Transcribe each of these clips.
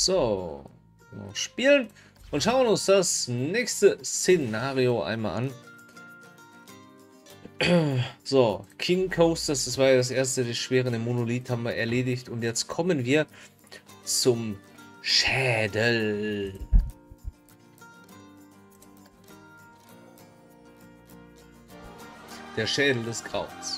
So, noch spielen und schauen uns das nächste Szenario einmal an. So, King Coasters, das war ja das erste, das schwere Monolith haben wir erledigt und jetzt kommen wir zum Schädel. Der Schädel des Grauens.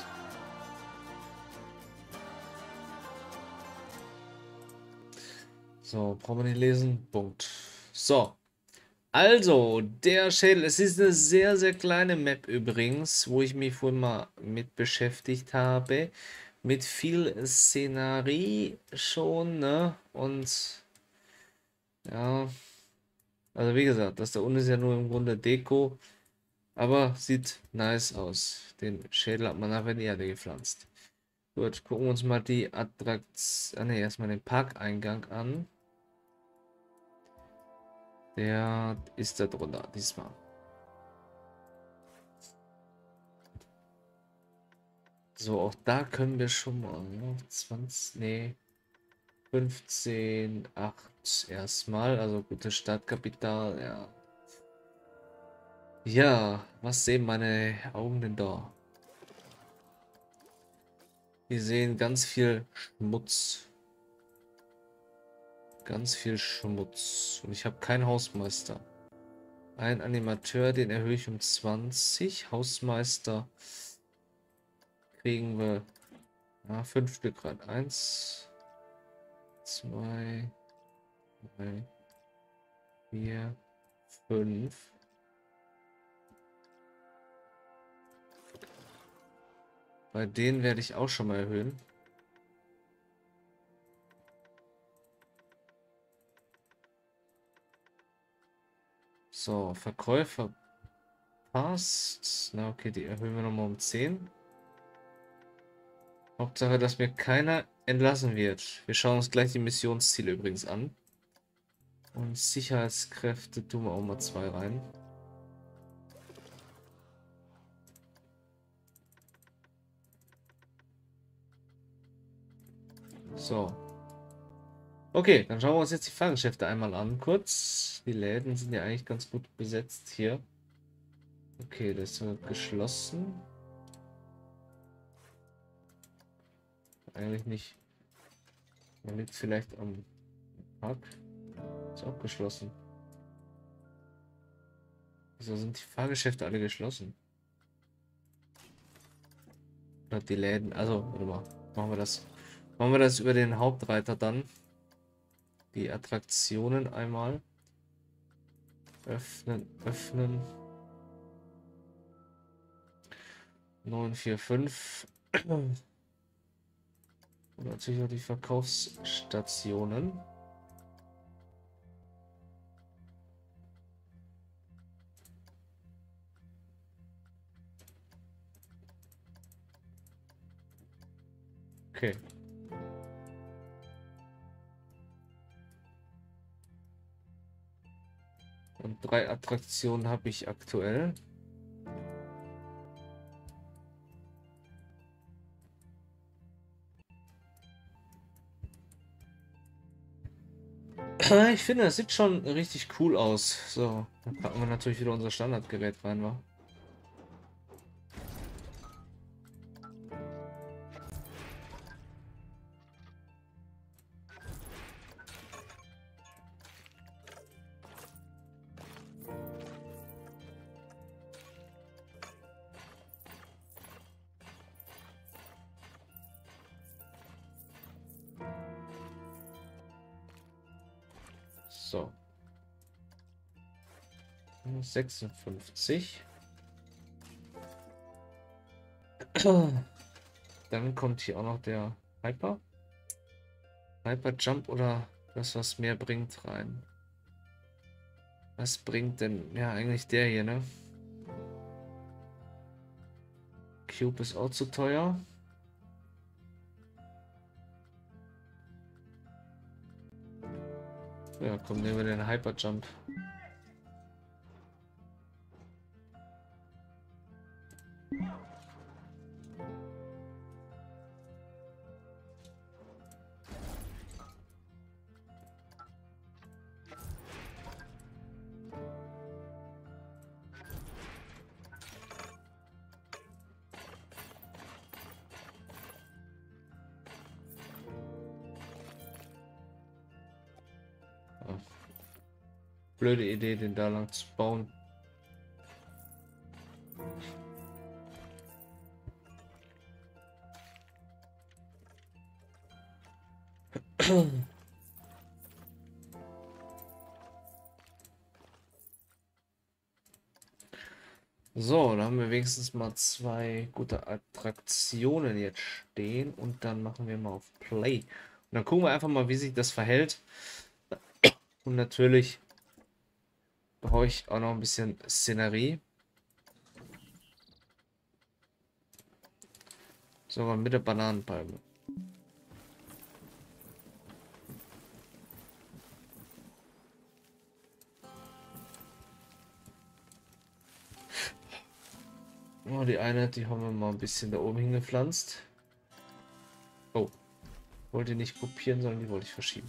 So, brauchen wir nicht lesen. Punkt. So. Also, der Schädel. Es ist eine sehr, sehr kleine Map übrigens, wo ich mich vorhin mal mit beschäftigt habe. Mit viel Szenerie schon, ne? Und ja, also wie gesagt, das da unten ist ja nur im Grunde Deko. Aber sieht nice aus. Den Schädel hat man nachher in die Erde gepflanzt. Gut, gucken wir uns mal die Attraktion. Ah, ne, erstmal den Parkeingang an. Der ist da drunter diesmal. So, auch da können wir schon mal 20, nee, 15, 8 erstmal. Also gutes Startkapital, ja. Ja, was sehen meine Augen denn da? Wir sehen ganz viel Schmutz. Ganz viel Schmutz. Und ich habe keinen Hausmeister. Ein Animateur, den erhöhe ich um 20. Hausmeister kriegen wir 5 Stück rein. 1, 2, 3, 4, 5. Bei denen werde ich auch schon mal erhöhen. So, Verkäufer passt. Na okay, die erhöhen wir nochmal um 10. Hauptsache, dass mir keiner entlassen wird. Wir schauen uns gleich die Missionsziele übrigens an. Und Sicherheitskräfte tun wir auch mal 2 rein. So. Okay, dann schauen wir uns jetzt die Fahrgeschäfte einmal an, kurz. Die Läden sind ja eigentlich ganz gut besetzt hier. Okay, das wird geschlossen. Eigentlich nicht. Man liegt vielleicht am Park. Ist auch geschlossen. Wieso sind die Fahrgeschäfte alle geschlossen? Oder die Läden. Also, warte mal. Machen wir das. Machen wir das über den Hauptreiter dann. Die Attraktionen einmal. Öffnen, öffnen. 945. Und natürlich auch die Verkaufsstationen. Okay. Und 3 Attraktionen habe ich aktuell. Ich finde, das sieht schon richtig cool aus. So, dann packen wir natürlich wieder unser Standardgerät rein, wa? So. 56. Dann kommt hier auch noch der Hyper. Hyper Jump oder das, was mehr bringt, rein. Was bringt denn? Ja, eigentlich der hier, ne? Cube ist auch zu teuer. Ja, komm, nehmen wir den Hyper Jump. blöde Idee, den da lang zu bauen. So, da haben wir wenigstens mal zwei gute Attraktionen jetzt stehen und dann machen wir mal auf Play. Und dann gucken wir einfach mal, wie sich das verhält. Und natürlich brauche ich auch noch ein bisschen Szenerie. Sogar mit der Bananenpalme. Oh, die eine, die haben wir mal ein bisschen da oben hingepflanzt. Oh, wollte nicht kopieren, sondern die wollte ich verschieben.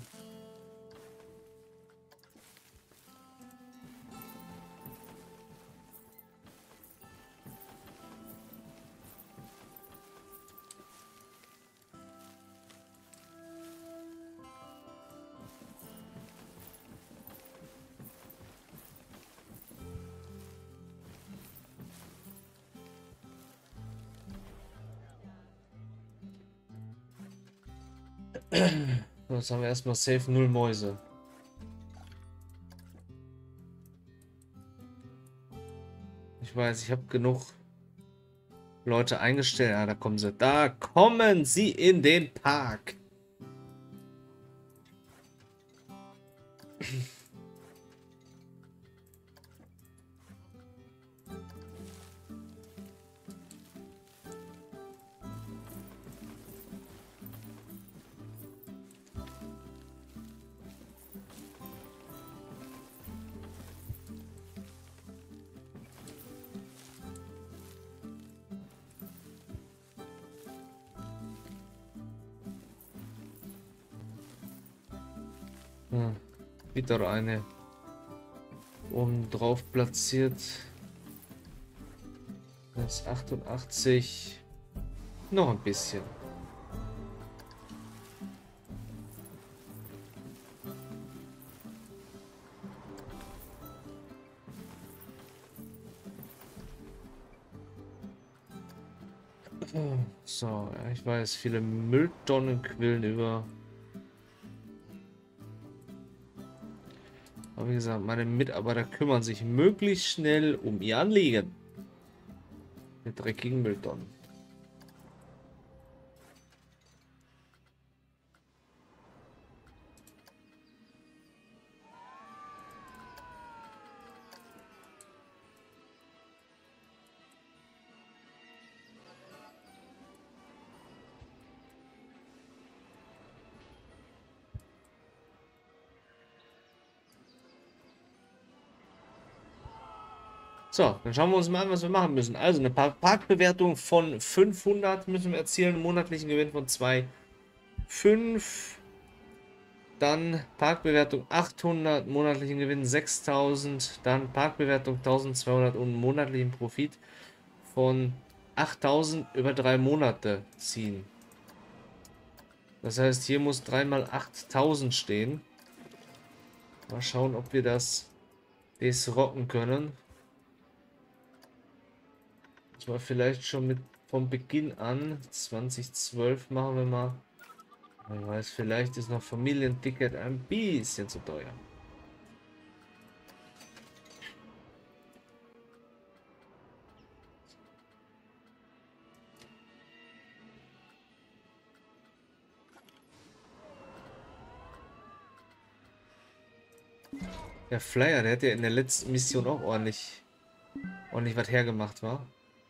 Jetzt haben wir erstmal safe 0 Mäuse. Ich weiß, ich habe genug Leute eingestellt. Ah, da kommen sie. Da kommen sie in den Park. Wieder eine oben drauf platziert. Das ist 88. Noch ein bisschen. So, ja, ich weiß, viele Mülltonnen quillen über. Aber wie gesagt, meine Mitarbeiter kümmern sich möglichst schnell um ihr Anliegen. Mit dreckigen Mülltonnen. So, dann schauen wir uns mal an, was wir machen müssen. Also eine Parkbewertung von 500 müssen wir erzielen, einen monatlichen Gewinn von 2,5. Dann Parkbewertung 800, monatlichen Gewinn 6000. Dann Parkbewertung 1200 und monatlichen Profit von 8000 über 3 Monate ziehen. Das heißt, hier muss 3 mal 8000 stehen. Mal schauen, ob wir das rocken können. Das war vielleicht schon mit vom Beginn an. 2012 machen wir mal. Ich weiß, vielleicht ist noch Familienticket ein bisschen zu teuer. Der Flyer, der hat ja in der letzten Mission auch ordentlich was hergemacht, war.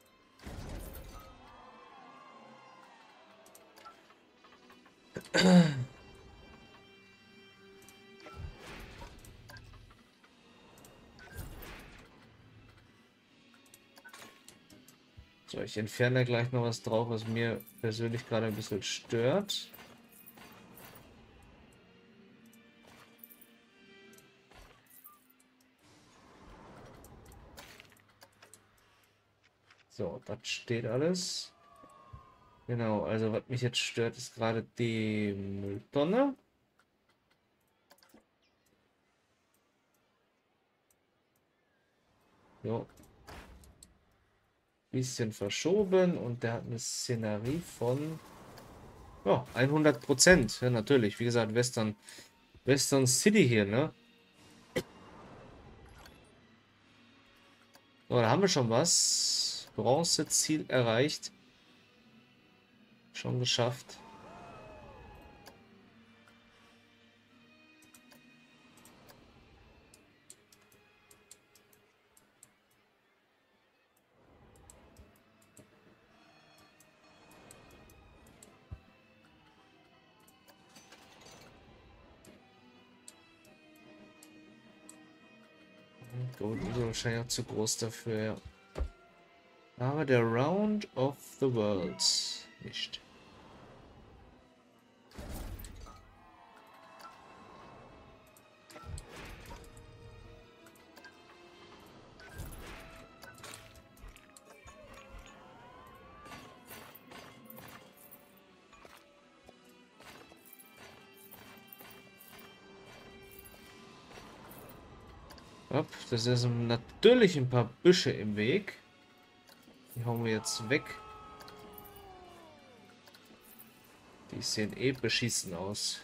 So, ich entferne gleich noch was drauf, was mir persönlich gerade ein bisschen stört. So, das steht alles. Genau, also was mich jetzt stört, ist gerade die Mülltonne. So. Bisschen verschoben und der hat eine Szenerie von ja, 100%. Ja, natürlich. Wie gesagt, Western City hier, ne? So, da haben wir schon was. Bronzeziel erreicht. Schon geschafft. Gold ist wahrscheinlich auch zu groß dafür, ja. Aber der Round of the Worlds nicht. Hopp, das ist natürlich ein paar Büsche im Weg. Die hauen wir jetzt weg. Die sehen eh beschissen aus.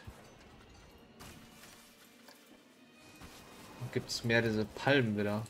Gibt es mehr diese Palmen wieder.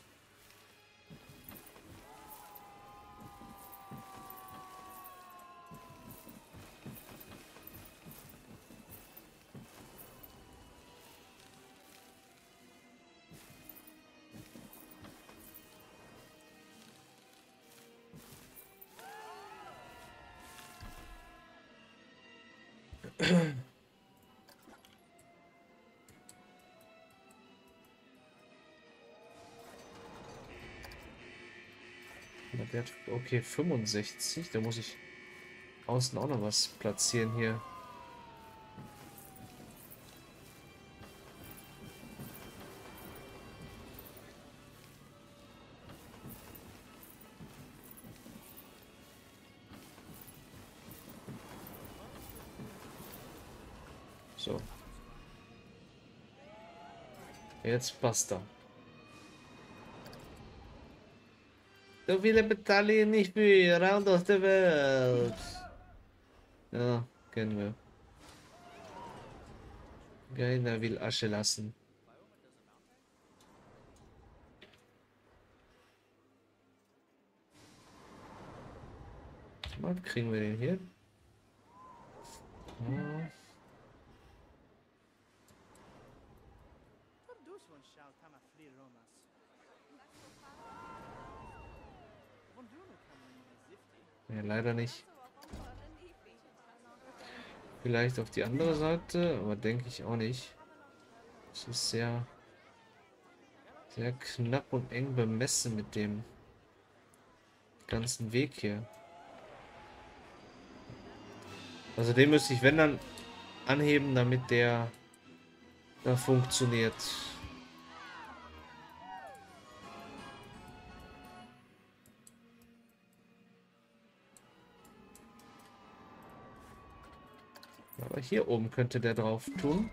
Der hat, okay, 65. Da muss ich außen auch noch was platzieren hier. So. Jetzt basta. So viele Medaillen nicht für Round of the World. Ja, kennen wir. Keiner will Asche lassen. Mal kriegen wir den hier. Ja. Ja, leider nicht. Vielleicht auf die andere Seite, aber denke ich auch nicht. Es ist sehr, sehr knapp und eng bemessen mit dem ganzen Weg hier. Also den müsste ich, wenn dann, anheben, damit der da funktioniert. Aber hier oben könnte der drauf tun.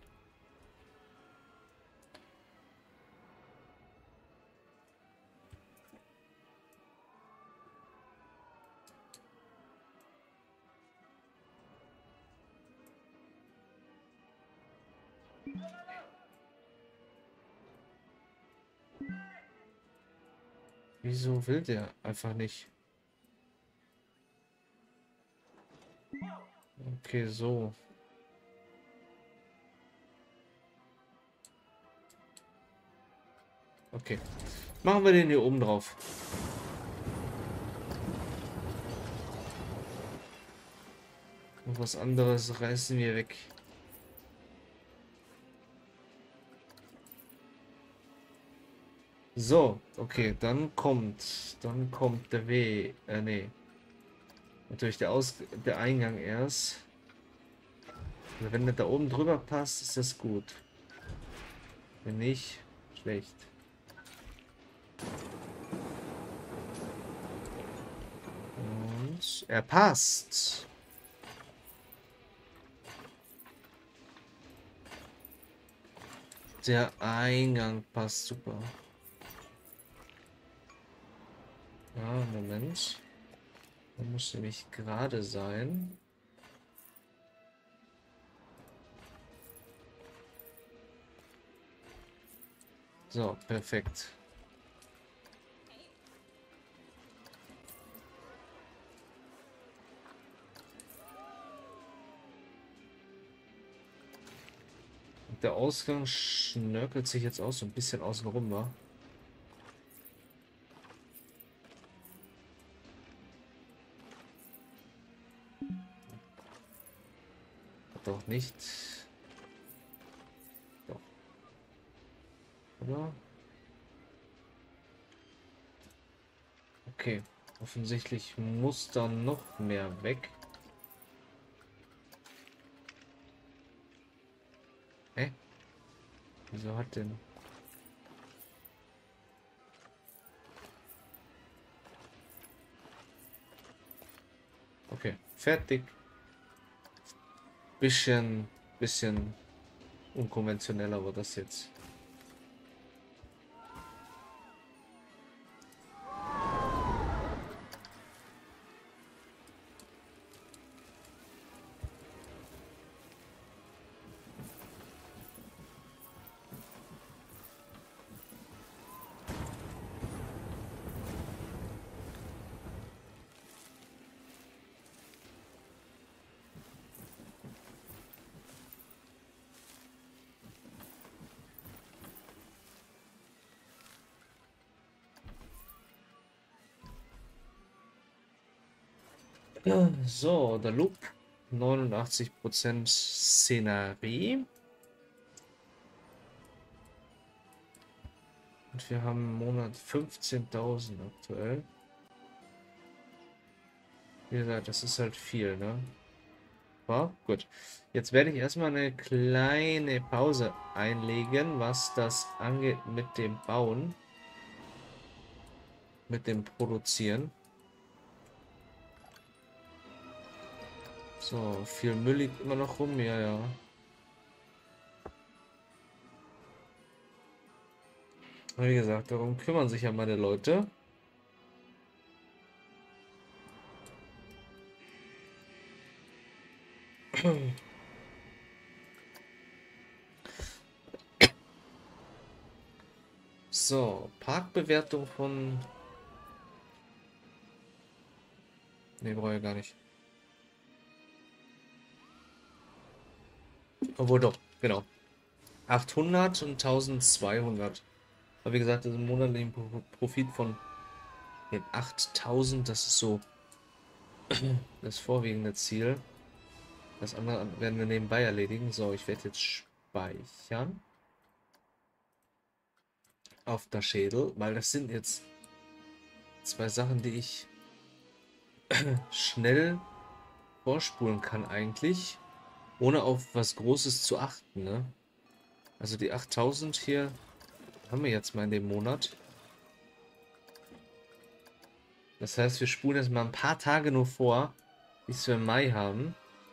Wieso will der einfach nicht? Okay, so. Okay. Machen wir den hier oben drauf. Und was anderes reißen wir weg. So, okay, dann kommt der Weg. Nee. Natürlich der Eingang erst. Also wenn der da oben drüber passt, ist das gut. Wenn nicht, schlecht. Und er passt. Der Eingang passt super. Moment. Da muss nämlich gerade sein. So, perfekt. Der Ausgang schnörkelt sich jetzt auch so ein bisschen außen rum, wa? Doch nicht. Doch. Oder? Okay. Offensichtlich muss da noch mehr weg. Hä? Wieso hat denn... Okay, fertig. Bisschen unkonventioneller war das jetzt. So, der Loop. 89% Szenerie. Und wir haben im Monat 15.000 aktuell. Wie gesagt, das ist halt viel, ne? War gut. Jetzt werde ich erstmal eine kleine Pause einlegen, was das angeht mit dem Bauen, mit dem Produzieren. So, viel Müll liegt immer noch rum, ja, ja. Wie gesagt, darum kümmern sich ja meine Leute. So, Parkbewertung von... Ne, brauche ich gar nicht. Obwohl doch, genau. 800 und 1200. Aber wie gesagt, das ist ein monatlicher Profit von den 8000. Das ist so das vorwiegende Ziel. Das andere werden wir nebenbei erledigen. So, ich werde jetzt speichern. Auf der Schädel, weil das sind jetzt zwei Sachen, die ich schnell vorspulen kann eigentlich, ohne auf was Großes zu achten, ne? Also die 8000 hier haben wir jetzt mal in dem Monat. Das heißt, wir spulen jetzt mal ein paar Tage nur vor, bis wir im Mai haben.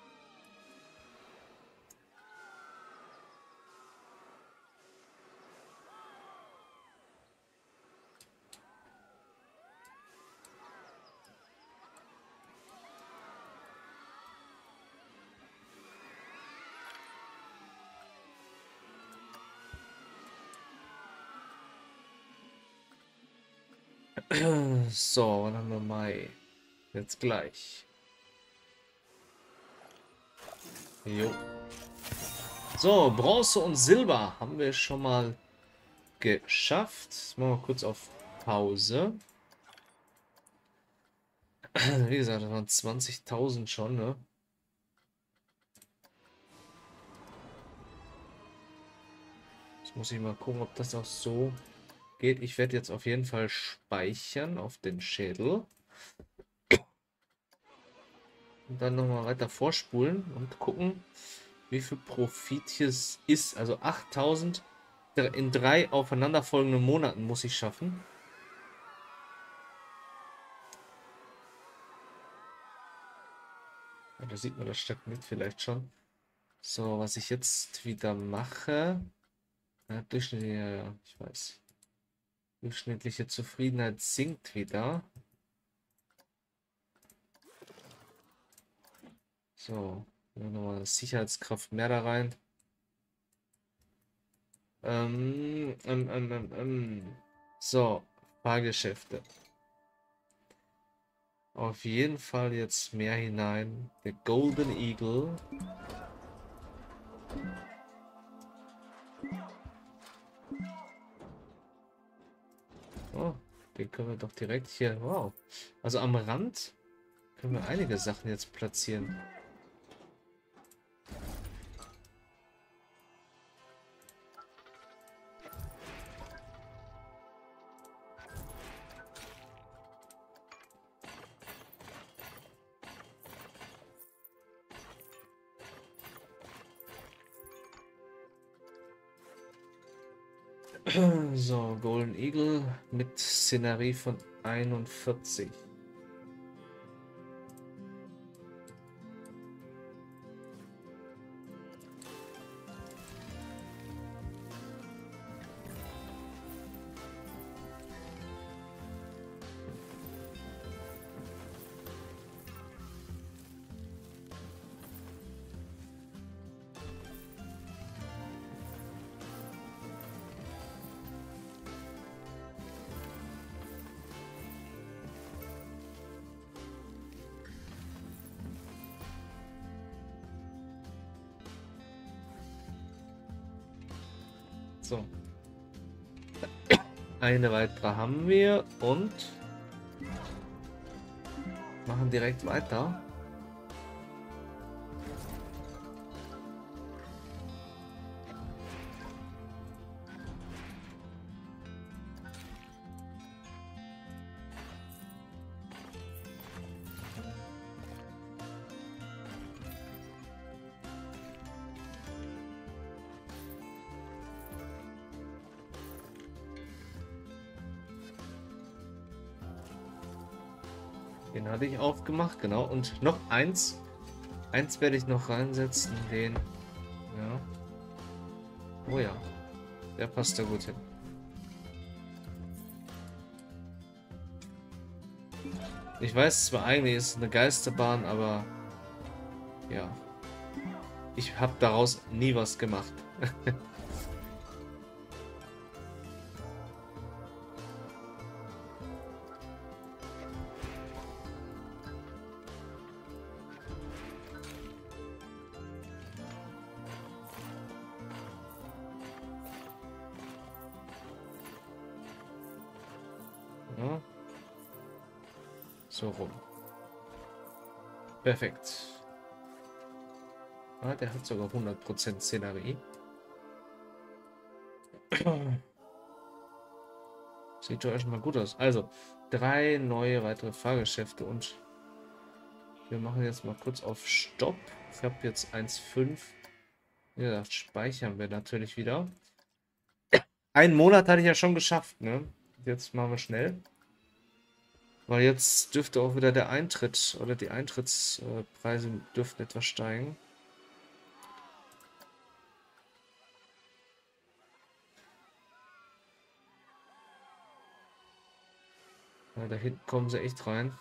So, wann haben wir Mai? Jetzt gleich. Jo. So, Bronze und Silber haben wir schon mal geschafft. Jetzt machen wir kurz auf Pause. Wie gesagt, das waren 20.000 schon, ne? Jetzt muss ich mal gucken, ob das auch so geht. Ich werde jetzt auf jeden Fall speichern auf den Schädel. Und dann nochmal weiter vorspulen und gucken, wie viel Profit hier es ist. Also 8000 in 3 aufeinanderfolgenden Monaten muss ich schaffen. Ja, da sieht man das stagniert vielleicht schon. So, was ich jetzt wieder mache. Ja, durchschnittliche, ja, ich weiß. Durchschnittliche Zufriedenheit sinkt wieder. So, nochmal Sicherheitskraft mehr da rein. So, Fahrgeschäfte. Auf jeden Fall jetzt mehr hinein. Der Golden Eagle. Oh, den können wir doch direkt hier. Wow. Also am Rand können wir einige Sachen jetzt platzieren. So, Golden Eagle mit Szenerie von 41. So. Eine weitere haben wir und machen direkt weiter. Den hatte ich aufgemacht, genau. Und noch eins. Eins werde ich noch reinsetzen, den. Ja. Oh ja. Der passt da gut hin. Ich weiß zwar eigentlich ist es eine Geisterbahn, aber ja. Ich habe daraus nie was gemacht. Ja. So rum. Perfekt. Ah, der hat sogar 100% Szenerie. Sieht doch erstmal gut aus. Also, 3 neue weitere Fahrgeschäfte und wir machen jetzt mal kurz auf Stopp. Ich habe jetzt 1,5. Ja, das speichern wir natürlich wieder. Einen Monat hatte ich ja schon geschafft, ne? Jetzt machen wir schnell. Weil jetzt dürfte auch wieder der Eintritt oder die Eintrittspreise dürften etwas steigen. Ja, da hinten kommen sie echt rein.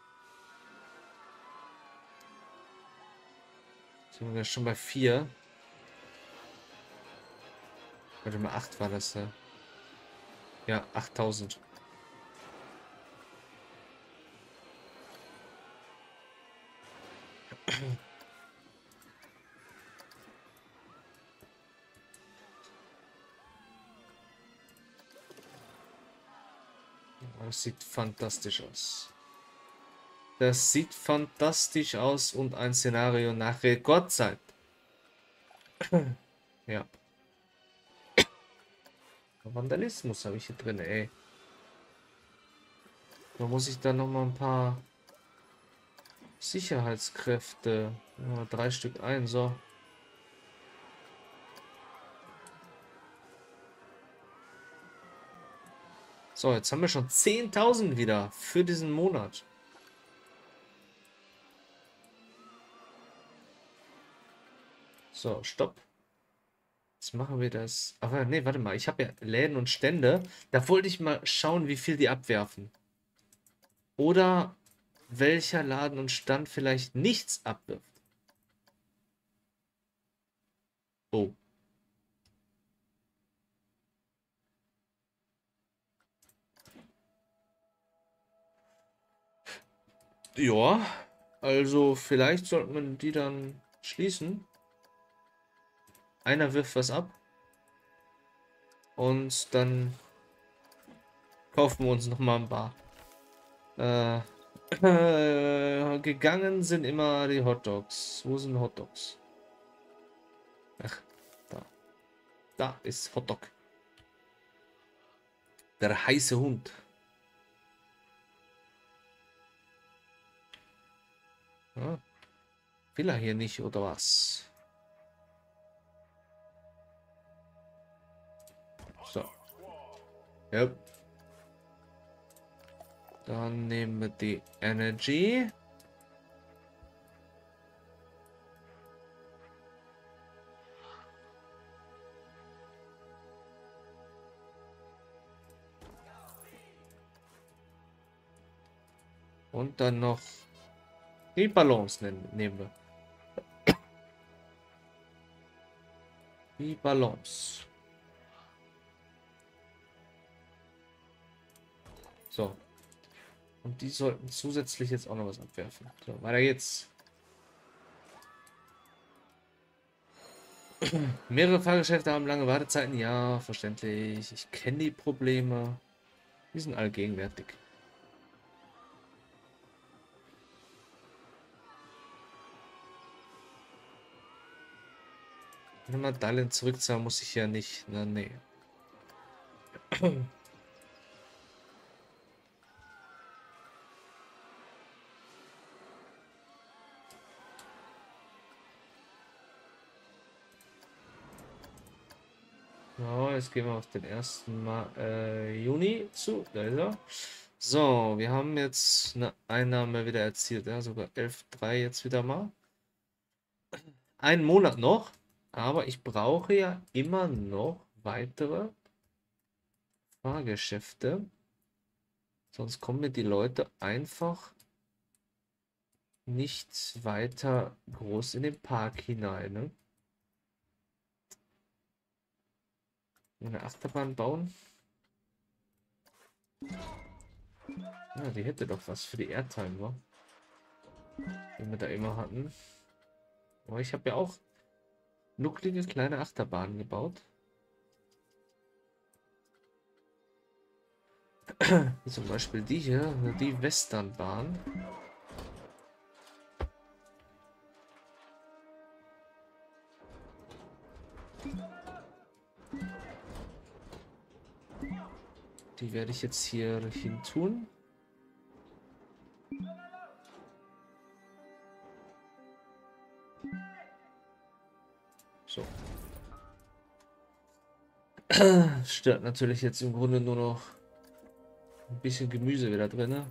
Sind wir schon bei 4. Warte mal, 8 war das da. Ja, 8000. Das sieht fantastisch aus. Das sieht fantastisch aus und ein Szenario nach Rekordzeit. Ja. Vandalismus habe ich hier drin, ey. Da muss ich dann noch mal ein paar Sicherheitskräfte. Ja, 3 Stück ein, so. So, jetzt haben wir schon 10.000 wieder für diesen Monat. So, stopp. Jetzt machen wir das. Aber nee, warte mal. Ich habe ja Läden und Stände. Da wollte ich mal schauen, wie viel die abwerfen. Oder welcher Laden und Stand vielleicht nichts abwirft. Oh. Ja, also vielleicht sollte man die dann schließen. Einer wirft was ab und dann kaufen wir uns noch mal ein Bar. Gegangen sind immer die Hotdogs. Wo sind Hotdogs? Ach, da. Da ist Hotdog. Der heiße Hund. Ja, will er hier nicht, oder was? So. Ja. Dann nehmen wir die Energy. Und dann noch die Ballons nehmen wir. Die Ballons. So. Und die sollten zusätzlich jetzt auch noch was abwerfen. So, weiter geht's. Mehrere Fahrgeschäfte haben lange Wartezeiten. Ja, verständlich. Ich kenne die Probleme. Die sind allgegenwärtig. Wenn man Darlehen zurückzahlen muss ich ja nicht. Na, nee. So, jetzt gehen wir auf den 1. Juni zu. Da ist er. So, wir haben jetzt eine Einnahme wieder erzielt. Ja, sogar 11,3 jetzt wieder mal. Einen Monat noch. Aber ich brauche ja immer noch weitere Fahrgeschäfte. Sonst kommen mir die Leute einfach nicht weiter groß in den Park hinein. Ne? Eine Achterbahn bauen. Ja, die hätte doch was für die Airtime, wa? Die wir da immer hatten. Aber ich habe ja auch nucklige kleine Achterbahnen gebaut. Wie zum Beispiel die hier, die Westernbahn. Die werde ich jetzt hier hin tun. So. Stört natürlich jetzt im Grunde nur noch ein bisschen Gemüse wieder drin. Ne?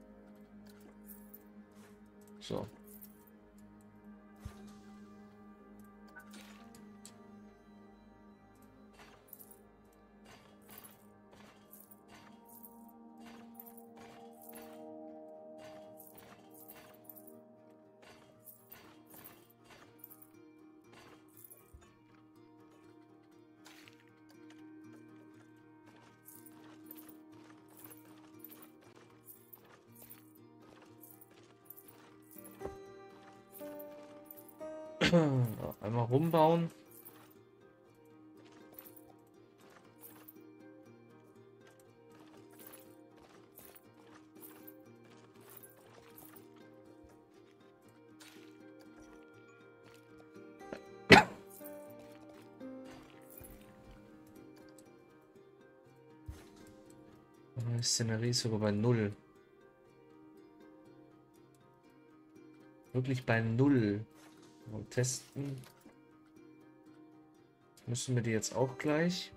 So. Einmal rumbauen. Szenerie ist sogar bei 0. Wirklich bei 0. Mal testen. Müssen wir die jetzt auch gleich?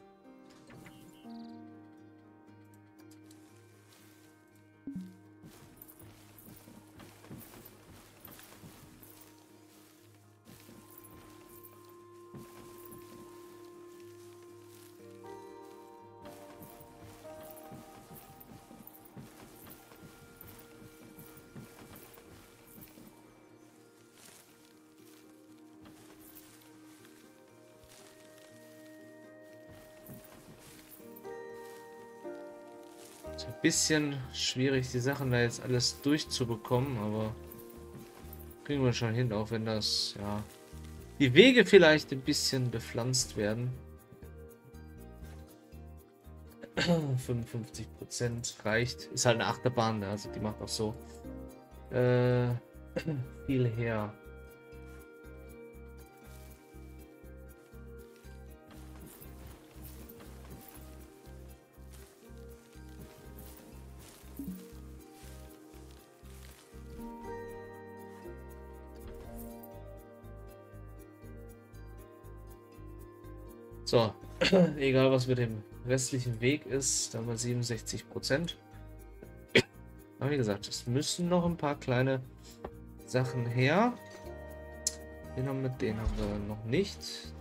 Ein bisschen schwierig, die Sachen da jetzt alles durchzubekommen, aber kriegen wir schon hin, auch wenn das, ja, die Wege vielleicht ein bisschen bepflanzt werden. 55% reicht. Ist halt eine Achterbahn, ne? Also die macht auch so viel her. So, egal was mit dem restlichen Weg ist, da haben wir 67%. Aber wie gesagt, es müssen noch ein paar kleine Sachen her. Den haben wir noch nicht.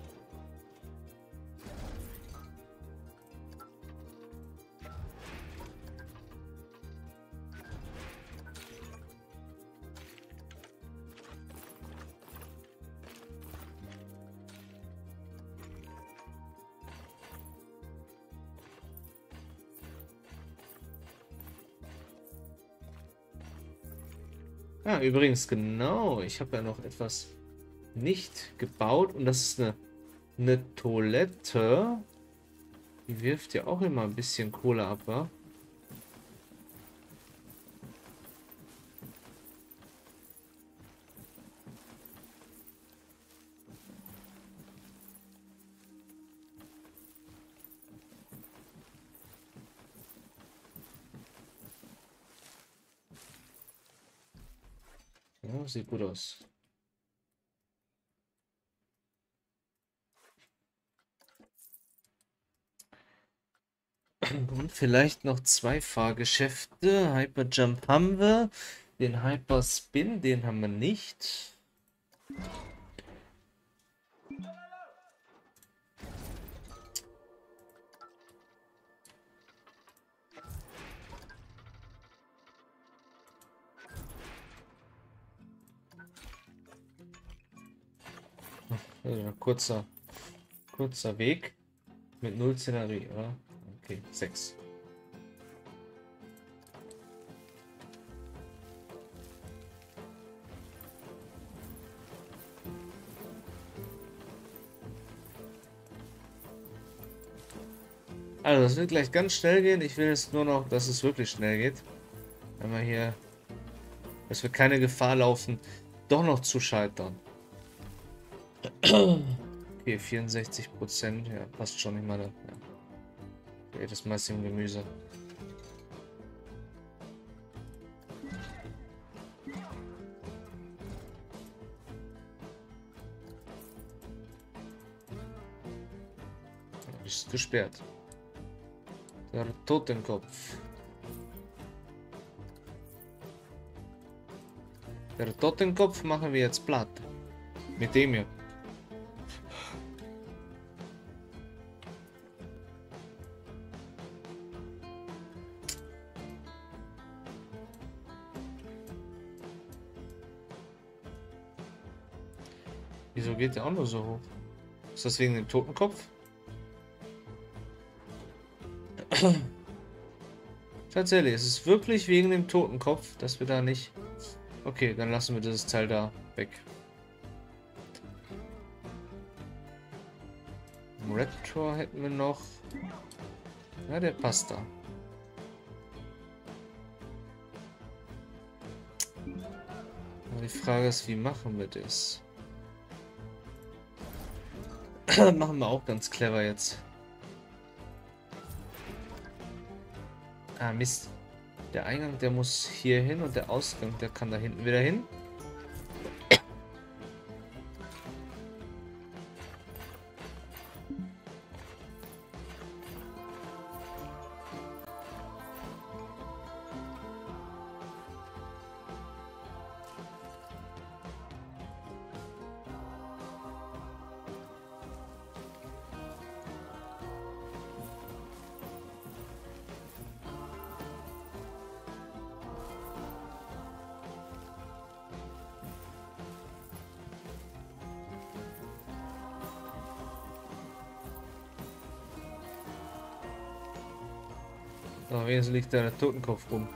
Ah, übrigens, genau. Ich habe ja noch etwas nicht gebaut. Und das ist eine Toilette. Die wirft ja auch immer ein bisschen Kohle ab, wa? Ja, sieht gut aus. Und vielleicht noch zwei Fahrgeschäfte. Hyperjump haben wir. Den Hyperspin, den haben wir nicht. Ja, kurzer Weg mit 0 Szenerie, oder? Okay, 6. Also, das wird gleich ganz schnell gehen. Ich will jetzt nur noch, dass es wirklich schnell geht. Wenn wir hier, dass wir keine Gefahr laufen, doch noch zu scheitern. Okay, 64%. Ja, passt schon nicht mal. Ja. Okay, das meiste im Gemüse. Ist gesperrt. Der Totenkopf. Der Totenkopf machen wir jetzt platt. Mit dem hier. Wieso geht der auch nur so hoch? Ist das wegen dem Totenkopf? Tatsächlich, es ist wirklich wegen dem Totenkopf, dass wir da nicht... Okay, dann lassen wir dieses Teil da weg. Raptor hätten wir noch. Ja, der passt da. Aber die Frage ist, wie machen wir das? Machen wir auch ganz clever jetzt. Ah, Mist. Der Eingang, der muss hier hin und der Ausgang, der kann da hinten wieder hin. Aber wenigstens liegt da der Totenkopf rum.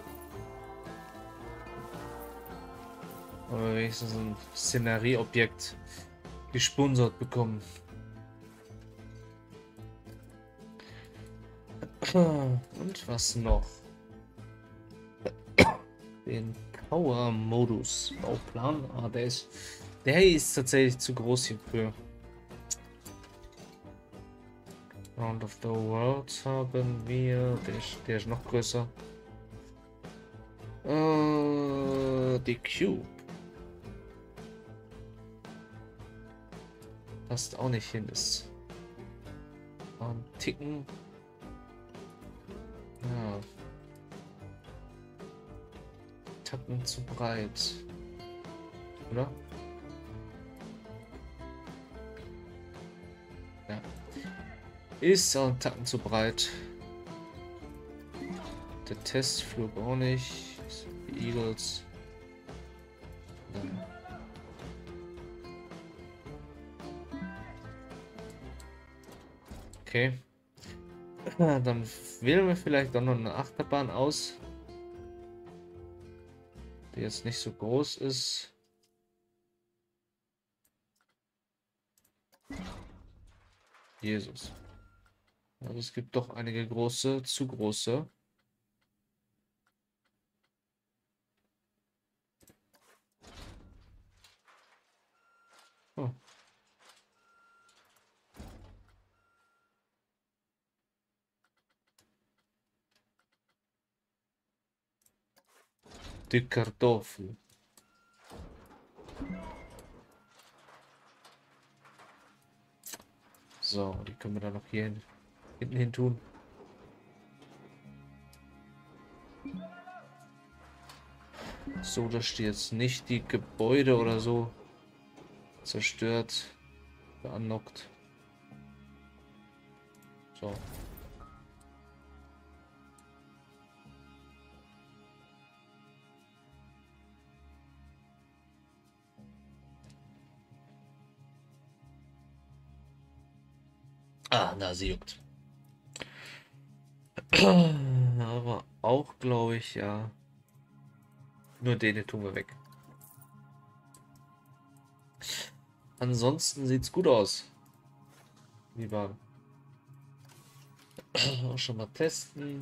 Aber wenigstens ein Szenerieobjekt gesponsert bekommen. Und was noch? Den Power-Modus. Bauplan. Ah, der ist tatsächlich zu groß hierfür. Round of the World haben wir. Der ist noch größer. Die Cube. Passt auch nicht hin. Ist ein Ticken. Ja. Tacken zu breit. Oder? Ja. Ist auch ein Tacken zu breit. Der Testflug auch nicht. Die Eagles. Ja. Okay. Dann wählen wir vielleicht auch noch eine Achterbahn aus, die jetzt nicht so groß ist. Jesus. Also es gibt doch einige große, zu große. Oh. Die Kartoffel. So, die können wir dann noch hier hinten hin tun. So, dass die jetzt nicht die Gebäude oder so zerstört, beanlockt. So. Ah, na, sie juckt. Aber auch, glaube ich, ja. Nur den tun wir weg. Ansonsten sieht's gut aus. Lieber. Auch schon mal testen.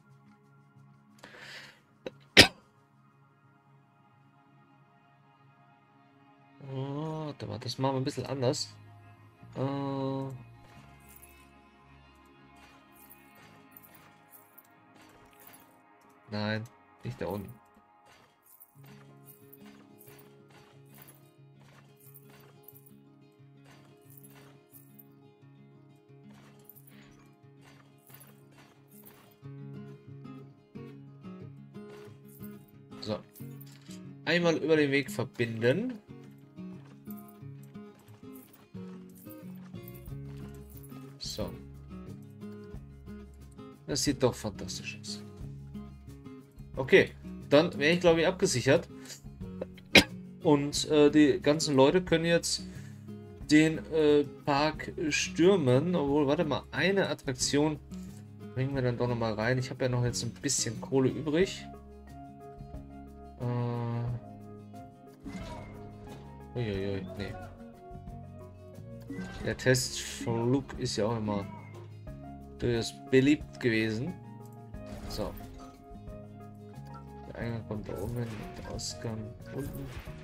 Oh, warte mal, das machen wir ein bisschen anders. Nein, nicht da unten. So. Einmal über den Weg verbinden. So. Das sieht doch fantastisch aus. Okay, dann wäre ich, glaube ich, abgesichert. Und die ganzen Leute können jetzt den Park stürmen. Obwohl, warte mal, eine Attraktion bringen wir dann doch noch mal rein. Ich habe ja noch jetzt ein bisschen Kohle übrig. Uiuiui, nee. Der Testflug ist ja auch immer durchaus beliebt gewesen. So. Der Eingang kommt da oben hin, der Ausgang unten.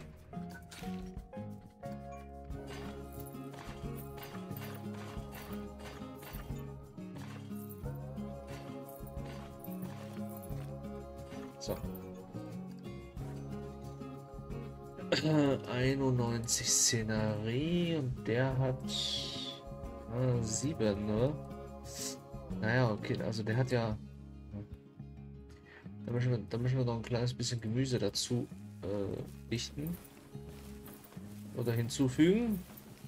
So. 91 Szenerie und der hat 7, ne? Naja, okay, also der hat ja. Da müssen wir noch ein kleines bisschen Gemüse dazu richten. Oder hinzufügen.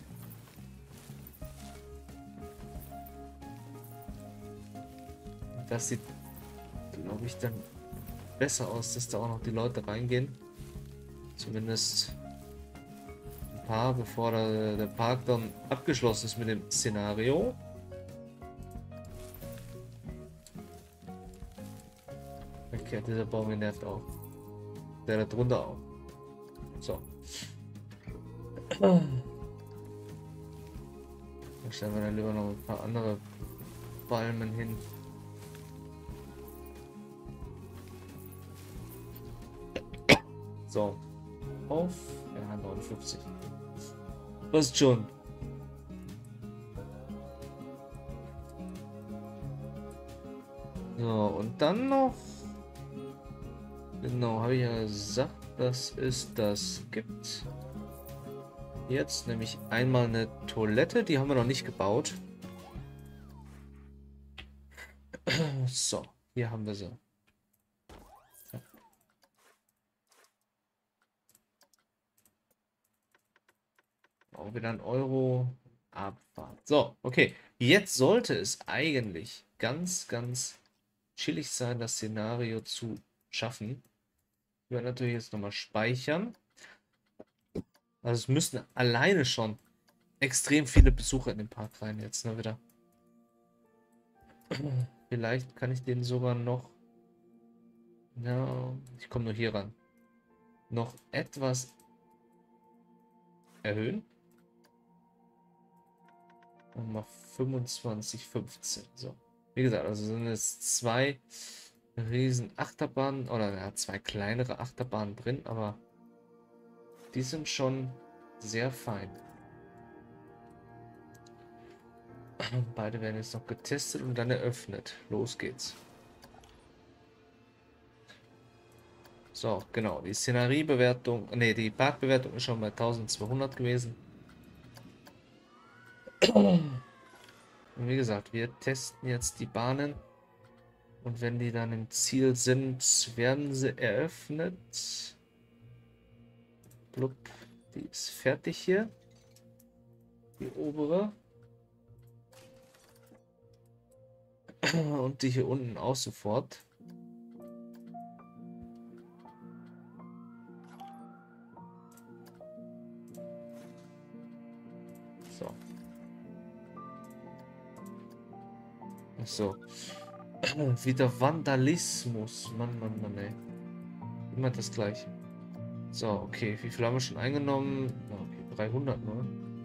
Das sieht, glaube ich, dann besser aus, dass da auch noch die Leute reingehen. Zumindest ein paar, bevor der Park dann abgeschlossen ist mit dem Szenario. umgekehrt. Dieser Baum hier nervt auch. Der da drunter auch. So. Dann stellen wir dann lieber noch ein paar andere Palmen hin. So. Auf. Ja, 59. Was schon? So, und dann noch. Genau, habe ich ja gesagt, dass es das gibt. Jetzt nämlich einmal eine Toilette, die haben wir noch nicht gebaut. So, hier haben wir sie. Auch wieder ein Euro. Abfahrt. So, okay. Jetzt sollte es eigentlich ganz chillig sein, das Szenario zu schaffen. Ich werde natürlich jetzt nochmal speichern. Also es müssten alleine schon extrem viele Besucher in den Park rein jetzt, ne, wieder. Vielleicht kann ich den sogar noch... Ja, ich komme nur hier ran. Noch etwas erhöhen. Und mal 25, 15. So. Wie gesagt, also sind es zwei riesen Achterbahnen oder ja, zwei kleinere Achterbahnen drin, aber die sind schon sehr fein. Beide werden jetzt noch getestet und dann eröffnet. Los geht's. So, genau. Die Szeneriebewertung, ne, die Parkbewertung ist schon bei 1200 gewesen. Und wie gesagt, wir testen jetzt die Bahnen. Und wenn die dann im Ziel sind, werden sie eröffnet. Blub, die ist fertig hier. Die obere. Und die hier unten auch sofort. So. So. Wieder Vandalismus. Mann, ey. Immer das gleiche. So, okay. Wie viel haben wir schon eingenommen? Okay, 300 nur.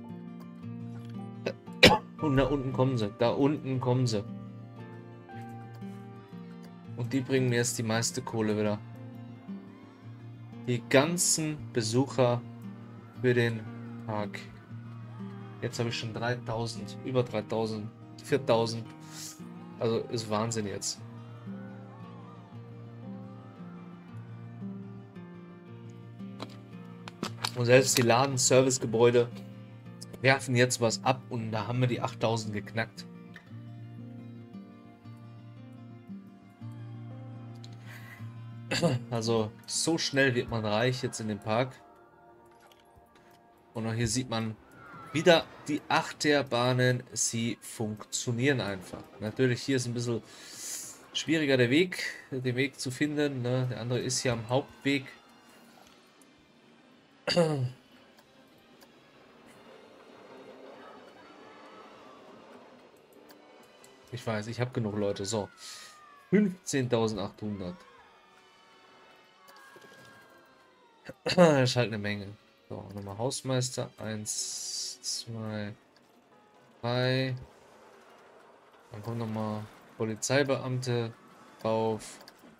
Und da unten kommen sie. Da unten kommen sie. Und die bringen mir jetzt die meiste Kohle wieder. Die ganzen Besucher für den Park. Jetzt habe ich schon 3000, über 3000, 4000. Also ist Wahnsinn jetzt. Und selbst die Ladenservicegebäude werfen jetzt was ab und da haben wir die 8000 geknackt. Also so schnell wird man reich jetzt in dem Park. Und auch hier sieht man wieder die Achterbahnen, sie funktionieren einfach. Natürlich hier ist ein bisschen schwieriger der Weg, den Weg zu finden. Ne? Der andere ist hier am Hauptweg. Ich weiß, ich habe genug Leute. So, 15.800. Das ist halt eine Menge. So, nochmal Hausmeister. 1, 2, 3. Dann kommen nochmal Polizeibeamte drauf.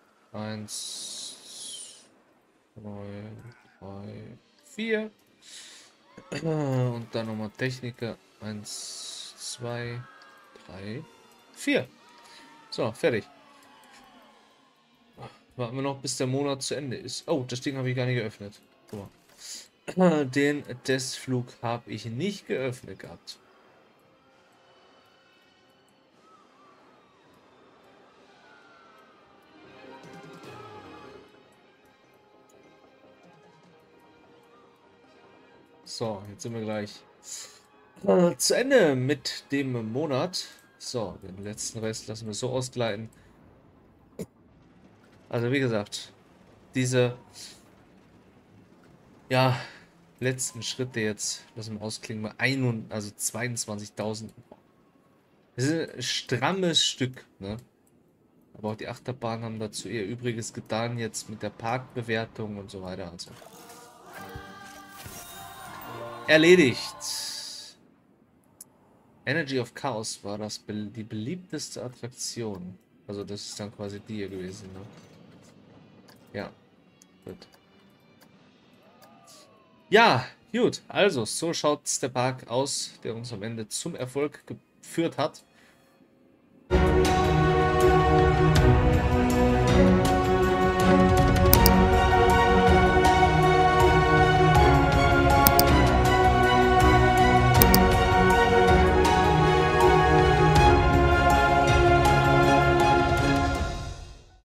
1, 2, 3, 4. Und dann nochmal Techniker. 1, 2, 3, 4. So, fertig. Warten wir noch, bis der Monat zu Ende ist. Oh, das Ding habe ich gar nicht geöffnet. Guck mal. Den Testflug habe ich nicht geöffnet gehabt. So, jetzt sind wir gleich zu Ende mit dem Monat. So, den letzten Rest lassen wir so ausgleiten. Also wie gesagt, diese ja letzten Schritte jetzt lassen wir ausklingen bei also 22.000. Das ist ein strammes Stück, ne? Aber auch die Achterbahnen haben dazu ihr Übriges getan, jetzt mit der Parkbewertung und so weiter. Also erledigt. Energy of Chaos war die beliebteste Attraktion. Also das ist dann quasi die hier gewesen, ne? Ja, gut. Ja, gut. Also, so schaut der Park aus, der uns am Ende zum Erfolg geführt hat.